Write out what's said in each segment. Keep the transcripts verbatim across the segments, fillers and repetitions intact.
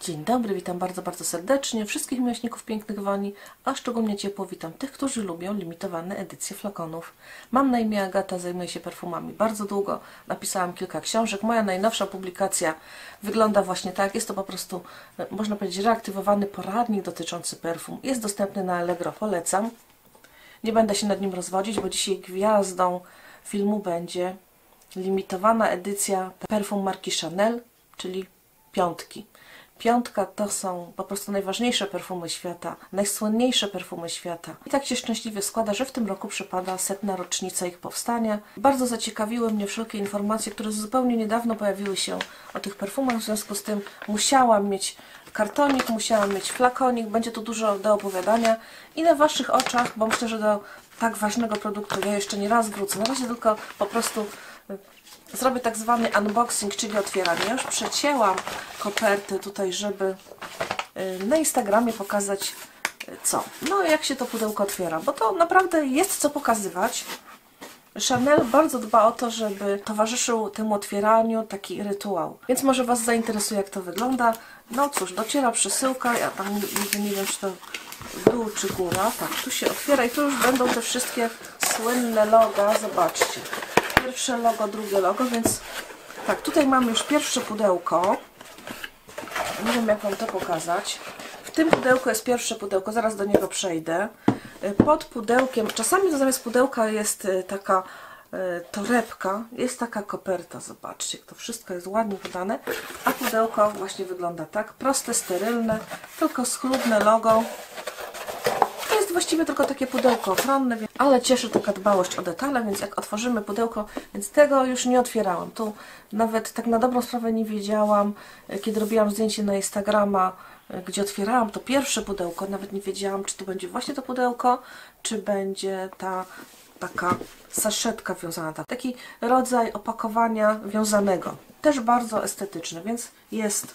Dzień dobry, witam bardzo, bardzo serdecznie wszystkich miłośników pięknych woni, a szczególnie ciepło witam tych, którzy lubią limitowane edycje flakonów. Mam na imię Agata, zajmuję się perfumami bardzo długo, napisałam kilka książek. Moja najnowsza publikacja wygląda właśnie tak, jest to po prostu, można powiedzieć, reaktywowany poradnik dotyczący perfum. Jest dostępny na Allegro, polecam. Nie będę się nad nim rozwodzić, bo dzisiaj gwiazdą filmu będzie limitowana edycja perfum marki Chanel, czyli piątki. Piątka to są po prostu najważniejsze perfumy świata, najsłynniejsze perfumy świata. I tak się szczęśliwie składa, że w tym roku przypada setna rocznica ich powstania. Bardzo zaciekawiły mnie wszelkie informacje, które zupełnie niedawno pojawiły się o tych perfumach, w związku z tym musiałam mieć kartonik, musiałam mieć flakonik, będzie tu dużo do opowiadania i na Waszych oczach, bo myślę, że do tak ważnego produktu ja jeszcze nie raz wrócę. Na razie tylko po prostu zrobię tak zwany unboxing, czyli otwieranie. Ja już przecięłam koperty tutaj, żeby na Instagramie pokazać co. No jak się to pudełko otwiera, bo to naprawdę jest co pokazywać. Chanel bardzo dba o to, żeby towarzyszył temu otwieraniu taki rytuał. Więc może Was zainteresuje, jak to wygląda. No cóż, dociera przesyłka. Ja tam nigdy nie wiem, czy to dół, czy góra. Tak, tu się otwiera i tu już będą te wszystkie słynne loga. Zobaczcie. Pierwsze logo, drugie logo, więc tak, tutaj mamy już pierwsze pudełko. Nie wiem, jak Wam to pokazać. W tym pudełku jest pierwsze pudełko, zaraz do niego przejdę. Pod pudełkiem, czasami to zamiast pudełka jest taka torebka, jest taka koperta, zobaczcie, to wszystko jest ładnie podane, a pudełko właśnie wygląda tak, proste, sterylne, tylko schludne logo. To jest właściwie tylko takie pudełko ochronne, ale cieszy taka dbałość o detale, więc jak otworzymy pudełko, więc tego już nie otwierałam. Tu nawet tak na dobrą sprawę nie wiedziałam, kiedy robiłam zdjęcie na Instagrama, gdzie otwierałam to pierwsze pudełko, nawet nie wiedziałam, czy to będzie właśnie to pudełko, czy będzie ta taka saszetka wiązana, taki rodzaj opakowania wiązanego. Też bardzo estetyczny, więc jest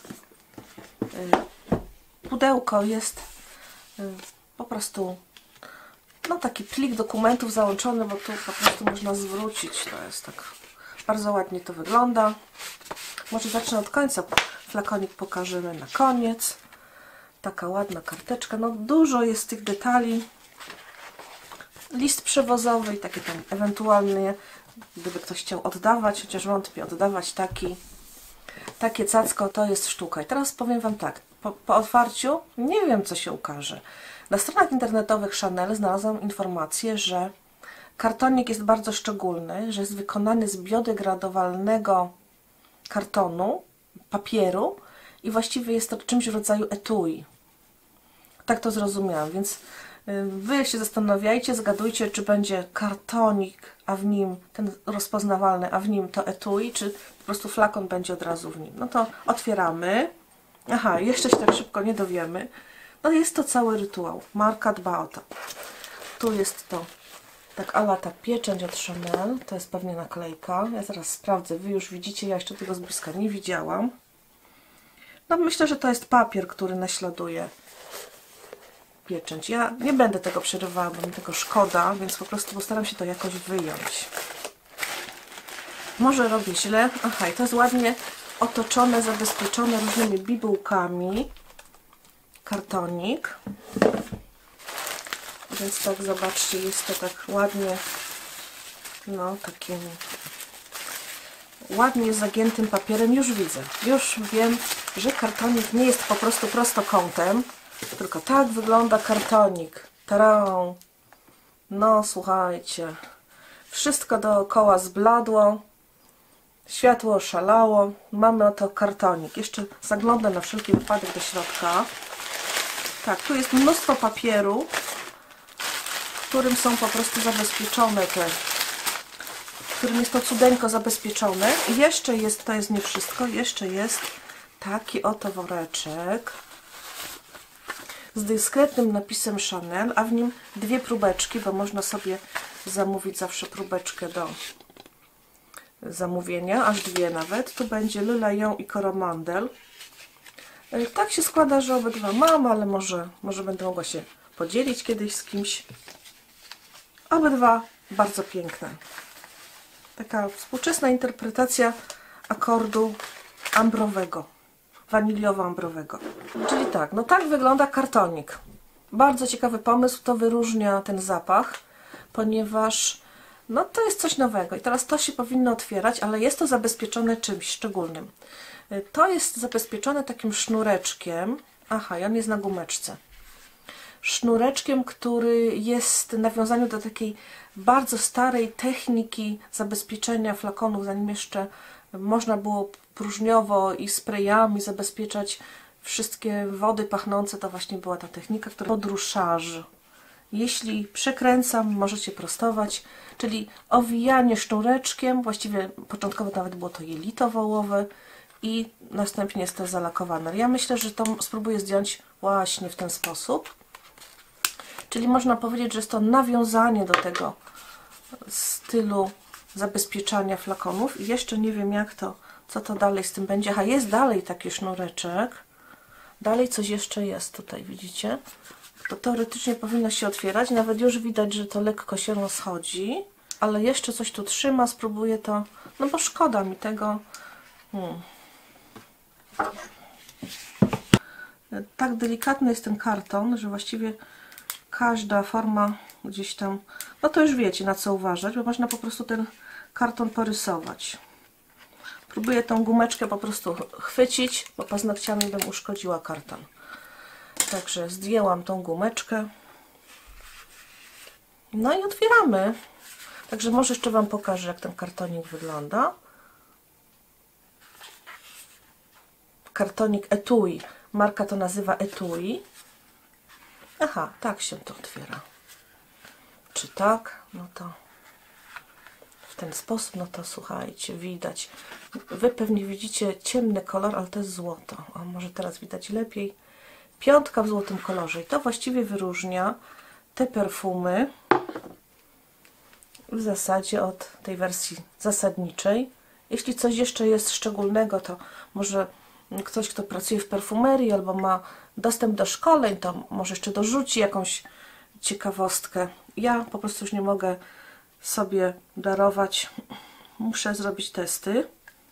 pudełko, jest po prostu no taki plik dokumentów załączony, bo tu po prostu można zwrócić. To jest tak bardzo ładnie to wygląda. Może zacznę od końca. Flakonik pokażemy na koniec. Taka ładna karteczka. No dużo jest tych detali. List przewozowy i takie tam ewentualnie, gdyby ktoś chciał oddawać, chociaż wątpię, oddawać taki takie cacko, to jest sztuka. I teraz powiem Wam tak, po, po otwarciu nie wiem, co się ukaże. Na stronach internetowych Chanel znalazłam informację, że kartonik jest bardzo szczególny, że jest wykonany z biodegradowalnego kartonu, papieru i właściwie jest to czymś w rodzaju etui. Tak to zrozumiałam, więc Wy się zastanawiajcie, zgadujcie, czy będzie kartonik, a w nim ten rozpoznawalny, a w nim to etui, czy po prostu flakon będzie od razu w nim. No to otwieramy. Aha, jeszcze się tak szybko nie dowiemy. No jest to cały rytuał. Marka dba o to. Tu jest to tak ala ta pieczęć od Chanel. To jest pewnie naklejka. Ja zaraz sprawdzę. Wy już widzicie, ja jeszcze tego z bliska nie widziałam. No myślę, że to jest papier, który naśladuje pieczęć. Ja nie będę tego przerywała, bo mi tego szkoda, więc po prostu postaram się to jakoś wyjąć. Może robię źle. Aha, i to jest ładnie otoczone, zabezpieczone różnymi bibułkami. Kartonik. Więc tak, zobaczcie, jest to tak ładnie, no takim ładnie zagiętym papierem. Już widzę, już wiem, że kartonik nie jest po prostu prostokątem, tylko tak wygląda kartonik. Tarą. No słuchajcie, wszystko dookoła zbladło, światło oszalało, mamy oto kartonik. Jeszcze zaglądam na wszelki wypadek do środka. Tak, tu jest mnóstwo papieru, w którym są po prostu zabezpieczone te, w którym jest to cudeńko zabezpieczone. I jeszcze jest, to jest nie wszystko, jeszcze jest taki oto woreczek z dyskretnym napisem Chanel, a w nim dwie próbeczki, bo można sobie zamówić zawsze próbeczkę do zamówienia, aż dwie nawet. Tu będzie Le Lion i Coromandel. Tak się składa, że obydwa mam, ale może, może będę mogła się podzielić kiedyś z kimś. Obydwa bardzo piękne. Taka współczesna interpretacja akordu ambrowego. waniliowo-ambrowego. Czyli tak, no tak wygląda kartonik. Bardzo ciekawy pomysł, to wyróżnia ten zapach, ponieważ no to jest coś nowego i teraz to się powinno otwierać, ale jest to zabezpieczone czymś szczególnym. To jest zabezpieczone takim sznureczkiem, aha, i on jest na gumeczce. Sznureczkiem, który jest w nawiązaniu do takiej bardzo starej techniki zabezpieczenia flakonów, zanim jeszcze można było próżniowo i sprayami zabezpieczać wszystkie wody pachnące, to właśnie była ta technika, która podróżarzy. Jeśli przekręcam, możecie prostować, czyli owijanie sznureczkiem, właściwie początkowo nawet było to jelito wołowe i następnie jest to zalakowane. Ja myślę, że to spróbuję zdjąć właśnie w ten sposób. Czyli można powiedzieć, że jest to nawiązanie do tego stylu zabezpieczania flakonów. I jeszcze nie wiem, jak to, co to dalej z tym będzie. A jest dalej taki sznureczek. Dalej coś jeszcze jest tutaj, widzicie? To teoretycznie powinno się otwierać. Nawet już widać, że to lekko się rozchodzi. Ale jeszcze coś tu trzyma. Spróbuję to, no bo szkoda mi tego. Hmm. Tak delikatny jest ten karton, że właściwie każda forma gdzieś tam, no to już wiecie, na co uważać, bo można po prostu ten karton porysować. Próbuję tą gumeczkę po prostu chwycić, bo paznokciami bym uszkodziła karton. Także zdjęłam tą gumeczkę. No i otwieramy. Także może jeszcze Wam pokażę, jak ten kartonik wygląda. Kartonik Etui. Marka to nazywa Etui. Aha, tak się to otwiera. Czy tak? No to w ten sposób, no to słuchajcie, widać. Wy pewnie widzicie ciemny kolor, ale to jest złoto. A może teraz widać lepiej. Piątka w złotym kolorze. I to właściwie wyróżnia te perfumy w zasadzie od tej wersji zasadniczej. Jeśli coś jeszcze jest szczególnego, to może ktoś, kto pracuje w perfumerii albo ma dostęp do szkoleń, to może jeszcze dorzuci jakąś ciekawostkę. Ja po prostu już nie mogę sobie darować. Muszę zrobić testy.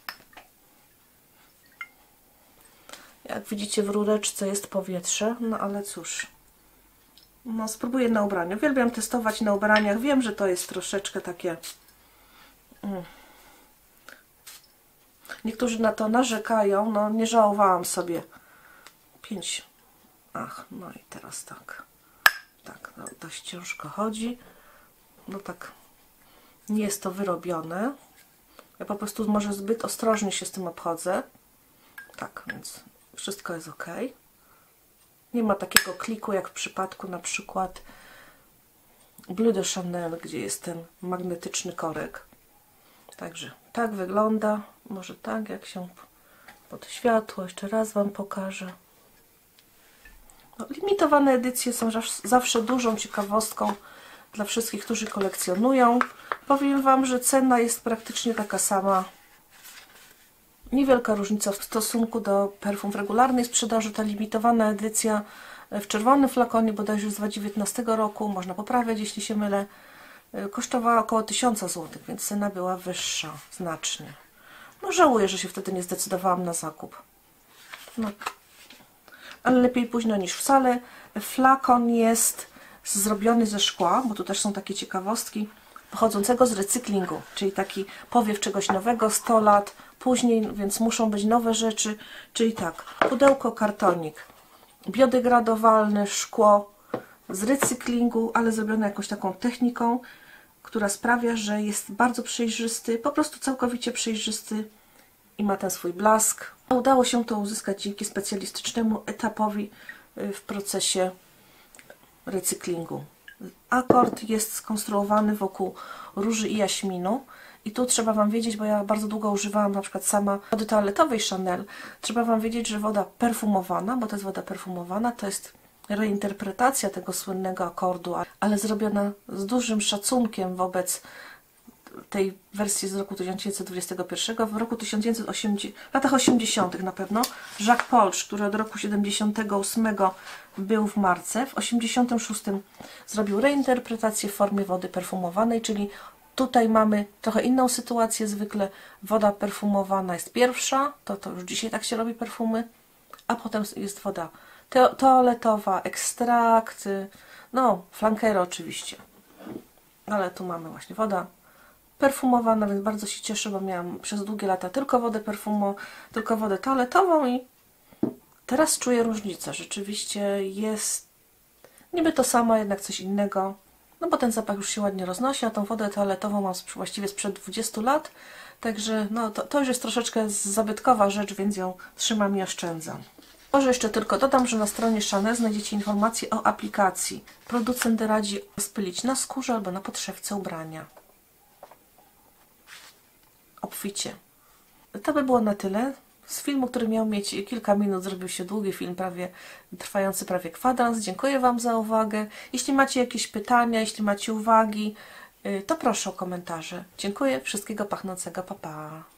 Jak widzicie, w rureczce jest powietrze, no ale cóż. No, spróbuję na ubraniu. Uwielbiam testować na ubraniach. Wiem, że to jest troszeczkę takie... Mm. Niektórzy na to narzekają. No, nie żałowałam sobie. Pięć. Ach, no i teraz tak. Tak, no, dość ciężko chodzi. No tak, nie jest to wyrobione. Ja po prostu może zbyt ostrożnie się z tym obchodzę. Tak, więc wszystko jest ok. Nie ma takiego kliku jak w przypadku na przykład Bleu de Chanel, gdzie jest ten magnetyczny korek. Także tak wygląda. Może tak, jak się pod światło. Jeszcze raz Wam pokażę. No, limitowane edycje są zawsze dużą ciekawostką dla wszystkich, którzy kolekcjonują. Powiem Wam, że cena jest praktycznie taka sama. Niewielka różnica w stosunku do perfum w regularnej sprzedaży. Ta limitowana edycja w czerwonym flakonie, bodajże z dwa tysiące dziewiętnastego roku, można poprawiać, jeśli się mylę, kosztowała około tysiąc złotych, więc cena była wyższa znacznie. No żałuję, że się wtedy nie zdecydowałam na zakup. No. Ale lepiej późno niż wcale. Flakon jest zrobiony ze szkła, bo tu też są takie ciekawostki, pochodzącego z recyklingu, czyli taki powiew czegoś nowego, sto lat później, więc muszą być nowe rzeczy, czyli tak, pudełko, kartonik, biodegradowalne szkło z recyklingu, ale zrobione jakąś taką techniką, która sprawia, że jest bardzo przejrzysty, po prostu całkowicie przejrzysty i ma ten swój blask. Udało się to uzyskać dzięki specjalistycznemu etapowi w procesie recyklingu. Akord jest skonstruowany wokół róży i jaśminu i tu trzeba Wam wiedzieć, bo ja bardzo długo używałam na przykład sama wody toaletowej Chanel, trzeba Wam wiedzieć, że woda perfumowana, bo to jest woda perfumowana, to jest reinterpretacja tego słynnego akordu, ale zrobiona z dużym szacunkiem wobec tej wersji z roku tysiąc dziewięćset dwudziestego pierwszego. W roku tysiąc dziewięćset osiemdziesiątym, w latach osiemdziesiątych na pewno, Jacques Polch, który od roku siedemdziesiątego ósmego był w marce, w osiemdziesiątym szóstym zrobił reinterpretację w formie wody perfumowanej, czyli tutaj mamy trochę inną sytuację. Zwykle woda perfumowana jest pierwsza, to, to już dzisiaj tak się robi perfumy, a potem jest woda to toaletowa, ekstrakty, no, flankery oczywiście. Ale tu mamy właśnie woda perfumowana, więc bardzo się cieszę, bo miałam przez długie lata tylko wodę perfumo, tylko wodę toaletową i teraz czuję różnicę. Rzeczywiście jest niby to samo, jednak coś innego. No bo ten zapach już się ładnie roznosi, a tą wodę toaletową mam właściwie sprzed dwudziestu lat. Także no, to, to już jest troszeczkę zabytkowa rzecz, więc ją trzymam i oszczędzam. Może jeszcze tylko dodam, że na stronie Chanel znajdziecie informacje o aplikacji. Producent radzi rozpylić na skórze albo na podszewce ubrania. Obficie. To by było na tyle. Z filmu, który miał mieć kilka minut, zrobił się długi film, prawie trwający prawie kwadrans. Dziękuję Wam za uwagę. Jeśli macie jakieś pytania, jeśli macie uwagi, to proszę o komentarze. Dziękuję. Wszystkiego pachnącego. Pa, pa.